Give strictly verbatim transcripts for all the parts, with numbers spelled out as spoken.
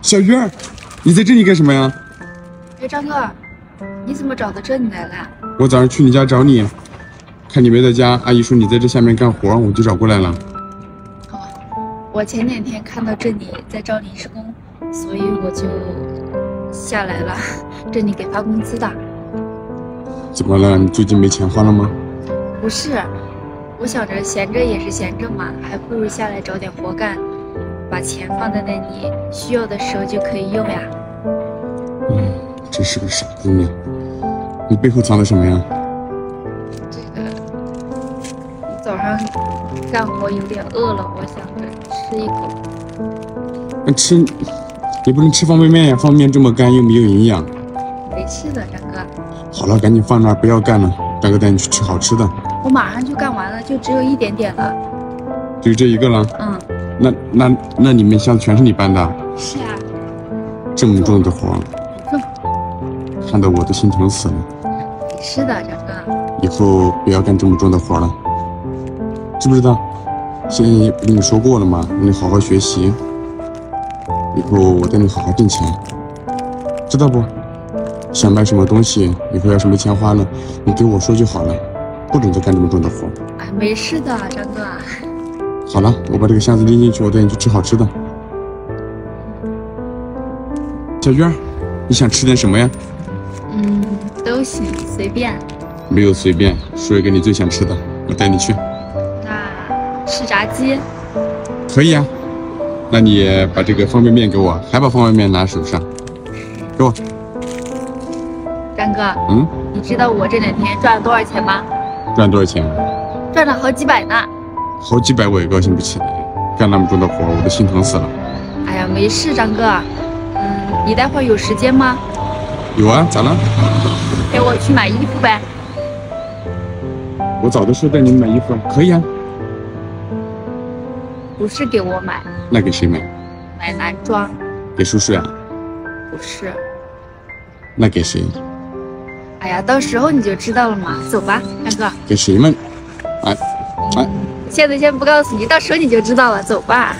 小鱼儿，你在这里干什么呀？ 哎，张哥，你怎么找到这里来了？ 我早上去你家找你，看你没在家，阿姨说你在这下面干活，我就找过来了。 哦，我前两天看到这里在招临时工，所以我就下来了。这里给发工资的。 怎么了？你最近没钱花了吗？ 不是，我想着闲着也是闲着嘛，还不如下来找点活干，把钱放在那里，需要的时候就可以用呀。 嗯，真是个傻姑娘。你背后藏的什么呀？ 这个，早上干活有点饿了，我想着吃一口。 那吃，你不能吃方便面呀，方便面这么干又没有营养。 没事的，张哥。 好了，赶紧放那儿，不要干了。张哥带你去吃好吃的。 我马上就干完了，就只有一点点了。 就这一个了？ 嗯。 那那那里面箱子全是你搬的？ 是啊。 这么重的活， 重， 看得我都心疼死了。 没事的，张哥。 以后不要干这么重的活了，知不知道？先不跟你说过了吗？让你好好学习，以后我带你好好挣钱，知道不？想买什么东西，以后要是没钱花了，你给我说就好了，不准再干这么重的活。 哎，没事的，张哥。 好了，我把这个箱子拎进去，我带你去吃好吃的。小鱼儿，你想吃点什么呀？ 嗯，都行，随便。 没有随便，说一个你最想吃的，我带你去。 那吃炸鸡？ 可以啊。那你把这个方便面给我，还把方便面拿手上，给我。 张哥， 嗯， 你知道我这两天赚了多少钱吗？ 赚多少钱？ 赚了好几百呢。 好几百我也高兴不起来，干那么重的活我都心疼死了。 哎呀，没事，张哥。嗯，你待会儿有时间吗？ 有啊，咋了？ 陪我去买衣服呗。 我早都说带你买衣服了，可以啊。 不是给我买。 那给谁买？ 买男装。 给叔叔呀？ 不是。 那给谁？ 哎呀，到时候你就知道了嘛。走吧，张哥。 给谁嘛？哎哎， 现在先不告诉你，到时候你就知道了。走吧。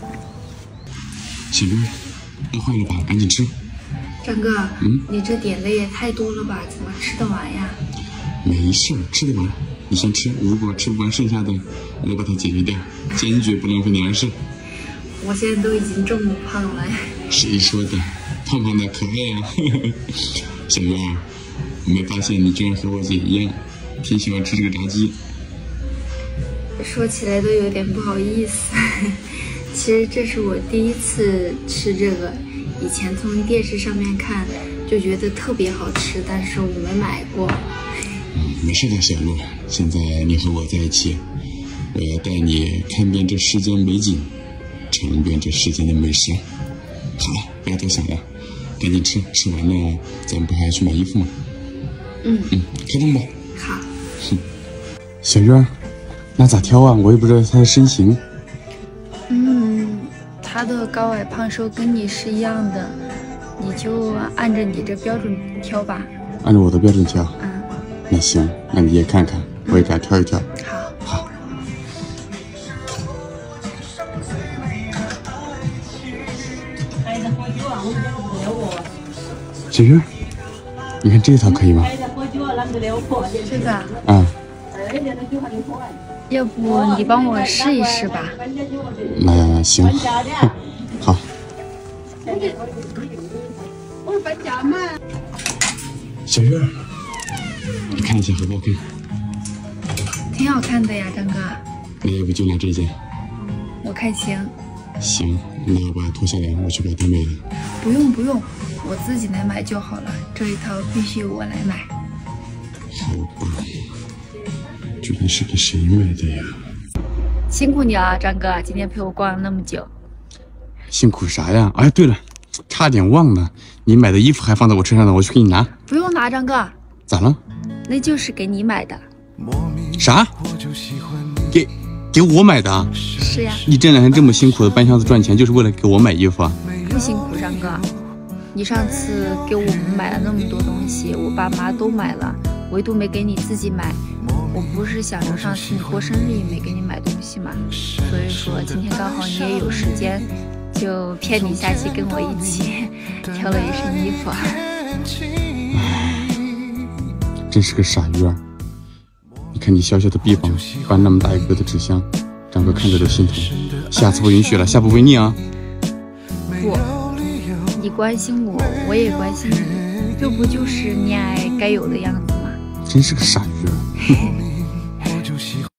小鱼，饿坏了吧？赶紧吃。 张哥， 嗯， 你这点的也太多了吧？怎么吃得完呀？ 没事，吃得完。你先吃，如果吃不完剩下的，我把它解决掉，坚决不浪费粮食。 我现在都已经这么胖了。 谁说的？胖胖的可爱啊！小鱼儿，我没发现你居然和我姐一样，挺喜欢吃这个炸鸡。 说起来都有点不好意思。其实这是我第一次吃这个，以前从电视上面看就觉得特别好吃，但是我没买过。 嗯，没事的，小鹿。现在你和我在一起，我要带你看遍这世间美景，尝遍这世间的美食。好了，不要多想了，赶紧吃，吃完了咱们不还要去买衣服吗？ 嗯嗯，开动吧。 好。 小鱼儿，那咋挑啊？我也不知道他的身形。 嗯，他的高矮胖瘦跟你是一样的，你就按着你这标准挑吧。 按照我的标准挑。 嗯。 那行，那你也看看，我也给他挑一挑。 好。 好。小鱼，你看这套可以吗？ 这个啊？ 啊。 要不你帮我试一试吧？ 那行。好。小鱼儿，你看一下好不好看？ 挺好看的呀，张哥。 那要不就拿这件？ 我看行。 行，那我把它脱下来，我去把它买了。 不用不用，我自己来买就好了。这一套必须我来买。 好吧，究竟是给谁买的呀？ 辛苦你了，张哥，今天陪我逛了那么久。 辛苦啥呀？哎，对了，差点忘了，你买的衣服还放在我车上呢，我去给你拿。 不用拿，张哥。 咋了？ 那就是给你买的。 啥？给给我买的？ 是呀。 你这两天这么辛苦的搬箱子赚钱，就是为了给我买衣服啊？ 不辛苦，张哥。你上次给我们买了那么多东西，我爸妈都买了，唯独没给你自己买。我不是想着上次你过生日也没给你买东西嘛，所以说今天刚好你也有时间， 就骗你下去跟我一起挑了一身衣服。 唉，真是个傻鱼儿！你看你小小的臂膀搬那么大一个的纸箱，张哥看着都心疼。下次不允许了，下不为例啊！ 不，你关心我，我也关心你，这不就是恋爱该有的样子吗？ 真是个傻鱼儿！